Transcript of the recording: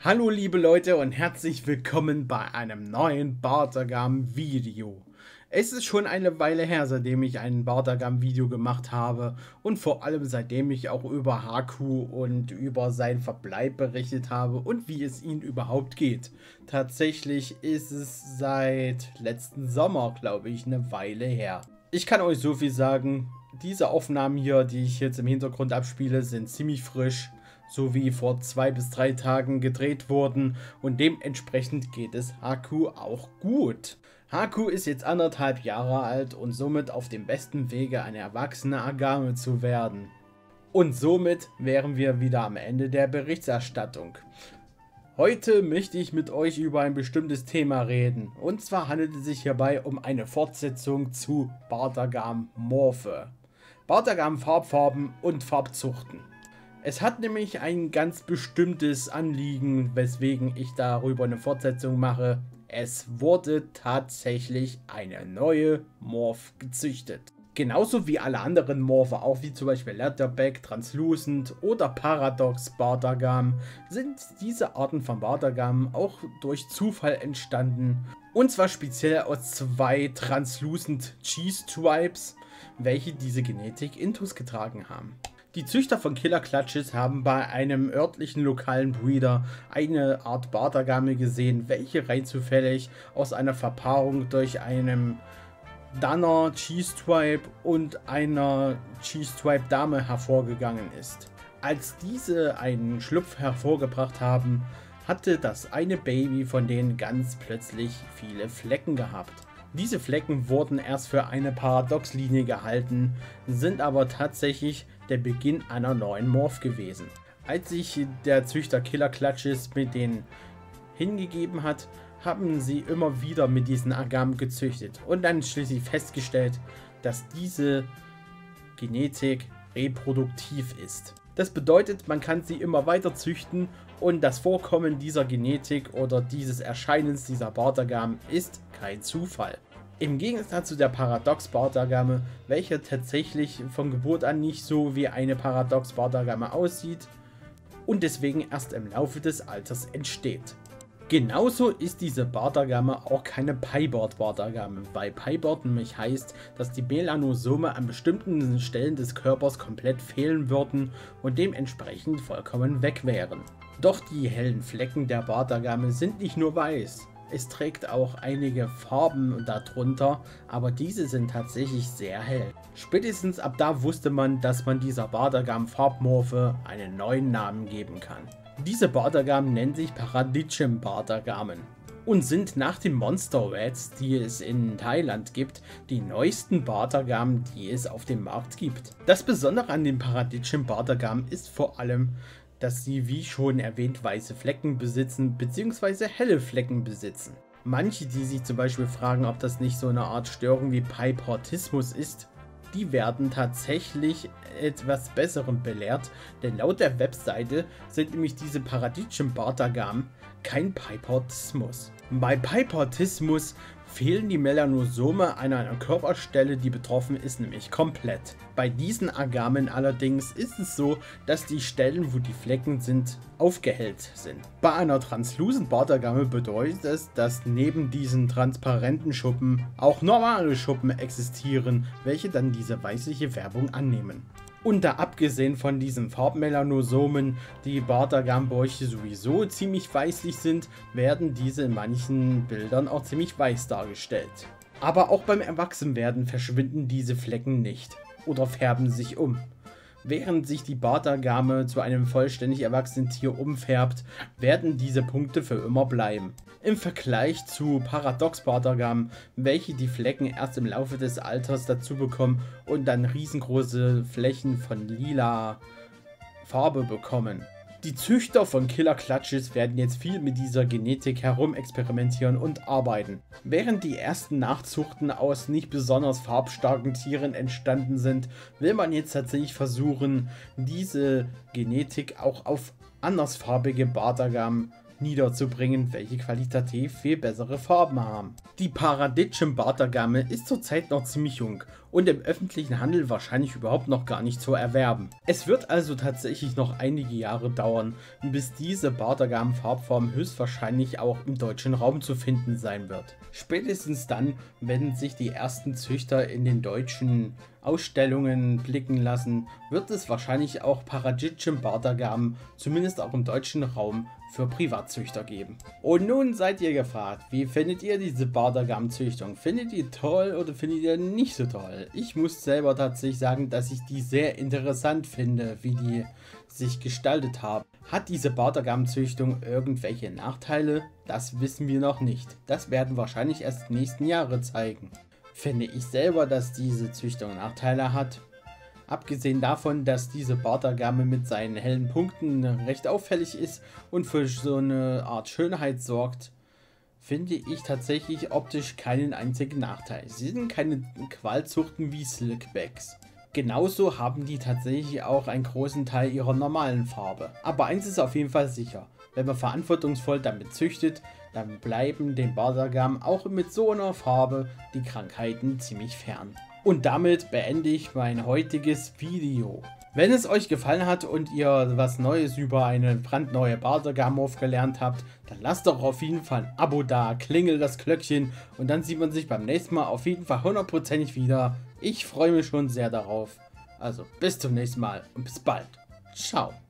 Hallo liebe Leute und herzlich willkommen bei einem neuen Bartagam Video. Es ist schon eine Weile her, seitdem ich ein Bartagam Video gemacht habe und vor allem seitdem ich auch über Haku und über seinen Verbleib berichtet habe und wie es ihm überhaupt geht. Tatsächlich ist es seit letzten Sommer, glaube ich, eine Weile her. Ich kann euch so viel sagen, diese Aufnahmen hier, die ich jetzt im Hintergrund abspiele, sind ziemlich frisch. So wie vor 2 bis 3 Tagen gedreht wurden und dementsprechend geht es Haku auch gut. Haku ist jetzt 1,5 Jahre alt und somit auf dem besten Wege, eine erwachsene Agame zu werden. Und somit wären wir wieder am Ende der Berichterstattung. Heute möchte ich mit euch über ein bestimmtes Thema reden. Und zwar handelt es sich hierbei um eine Fortsetzung zu Bartagam Morphe. Bartagam Farbfarben und Farbzuchten. Es hat nämlich ein ganz bestimmtes Anliegen, weswegen ich darüber eine Fortsetzung mache. Es wurde tatsächlich eine neue Morph gezüchtet. Genauso wie alle anderen Morphe, auch wie zum Beispiel Leatherback, Translucent oder Paradox Bartagam, sind diese Arten von Bartagam auch durch Zufall entstanden. Und zwar speziell aus 2 Translucent Cheese Tribes, welche diese Genetik intus getragen haben. Die Züchter von Killer Clutches haben bei einem örtlichen lokalen Breeder eine Art Bartagame gesehen, welche rein zufällig aus einer Verpaarung durch einem Danner Cheese Tribe und einer Cheese Tribe Dame hervorgegangen ist. Als diese einen Schlupf hervorgebracht haben, hatte das eine Baby von denen ganz plötzlich viele Flecken gehabt. Diese Flecken wurden erst für eine Paradox-Linie gehalten, sind aber tatsächlich der Beginn einer neuen Morph gewesen. Als sich der Züchter Killer Clutches mit denen hingegeben hat, haben sie immer wieder mit diesen Agamen gezüchtet und dann schließlich festgestellt, dass diese Genetik reproduktiv ist. Das bedeutet, man kann sie immer weiter züchten und das Vorkommen dieser Genetik oder dieses Erscheinens dieser Bartagam ist kein Zufall. Im Gegensatz zu der Paradox Bartagame, welche tatsächlich von Geburt an nicht so wie eine Paradox Bartagame aussieht und deswegen erst im Laufe des Alters entsteht. Genauso ist diese Bartagame auch keine Piebald Bartagame, weil Piebald nämlich heißt, dass die Melanosome an bestimmten Stellen des Körpers komplett fehlen würden und dementsprechend vollkommen weg wären. Doch die hellen Flecken der Bartagame sind nicht nur weiß. Es trägt auch einige Farben darunter, aber diese sind tatsächlich sehr hell. Spätestens ab da wusste man, dass man dieser Bartagam Farbmorphe einen neuen Namen geben kann. Diese Bartagam nennen sich Paradigm Bartagamen und sind nach den Monster Rats, die es in Thailand gibt, die neuesten Bartagam, die es auf dem Markt gibt. Das Besondere an den Paradigm Bartagam ist vor allem, dass sie, wie schon erwähnt, weiße Flecken besitzen bzw. helle Flecken besitzen. Manche, die sich zum Beispiel fragen, ob das nicht so eine Art Störung wie Piebaldismus ist, die werden tatsächlich etwas Besserem belehrt, denn laut der Webseite sind nämlich diese Paradigm Bartagam kein Piebaldismus. Bei Piebaldismus fehlen die Melanosome an einer Körperstelle, die betroffen ist, nämlich komplett. Bei diesen Agamen allerdings ist es so, dass die Stellen, wo die Flecken sind, aufgehellt sind. Bei einer Translucent Bartagame bedeutet es, dass neben diesen transparenten Schuppen auch normale Schuppen existieren, welche dann diese weißliche Färbung annehmen. Und da abgesehen von diesen Farbmelanosomen die Bartagam-Bäuche sowieso ziemlich weißlich sind, werden diese in manchen Bildern auch ziemlich weiß dargestellt. Aber auch beim Erwachsenwerden verschwinden diese Flecken nicht oder färben sich um. Während sich die Bartagame zu einem vollständig erwachsenen Tier umfärbt, werden diese Punkte für immer bleiben. Im Vergleich zu Paradox Bartagam, welche die Flecken erst im Laufe des Alters dazu bekommen und dann riesengroße Flächen von lila Farbe bekommen. Die Züchter von Killer Clutches werden jetzt viel mit dieser Genetik herumexperimentieren und arbeiten. Während die ersten Nachzuchten aus nicht besonders farbstarken Tieren entstanden sind, will man jetzt tatsächlich versuchen, diese Genetik auch auf andersfarbige Bartagam niederzubringen, welche qualitativ viel bessere Farben haben. Die Paradigm Bartagame ist zurzeit noch ziemlich jung und im öffentlichen Handel wahrscheinlich überhaupt noch gar nicht zu erwerben. Es wird also tatsächlich noch einige Jahre dauern, bis diese Bartagam-Farbform höchstwahrscheinlich auch im deutschen Raum zu finden sein wird. Spätestens dann, wenn sich die ersten Züchter in den deutschen Ausstellungen blicken lassen, wird es wahrscheinlich auch Parajitschem Bartagam, zumindest auch im deutschen Raum, für Privatzüchter geben. Und nun seid ihr gefragt, wie findet ihr diese Bartagam-Züchtung? Findet ihr toll oder findet ihr nicht so toll? Ich muss selber tatsächlich sagen, dass ich die sehr interessant finde, wie die sich gestaltet haben. Hat diese Bartagam-Züchtung irgendwelche Nachteile? Das wissen wir noch nicht. Das werden wahrscheinlich erst die nächsten Jahre zeigen. Finde ich selber, dass diese Züchtung Nachteile hat? Abgesehen davon, dass diese Bartagame mit seinen hellen Punkten recht auffällig ist und für so eine Art Schönheit sorgt, finde ich tatsächlich optisch keinen einzigen Nachteil. Sie sind keine Qualzuchten wie Silkbacks. Genauso haben die tatsächlich auch einen großen Teil ihrer normalen Farbe. Aber eins ist auf jeden Fall sicher: Wenn man verantwortungsvoll damit züchtet, dann bleiben dem Bartagam auch mit so einer Farbe die Krankheiten ziemlich fern. Und damit beende ich mein heutiges Video. Wenn es euch gefallen hat und ihr was Neues über eine brandneue Bartagam-Morph gelernt habt, dann lasst doch auf jeden Fall ein Abo da, klingelt das Glöckchen und dann sieht man sich beim nächsten Mal auf jeden Fall 100%ig wieder. Ich freue mich schon sehr darauf. Also bis zum nächsten Mal und bis bald. Ciao.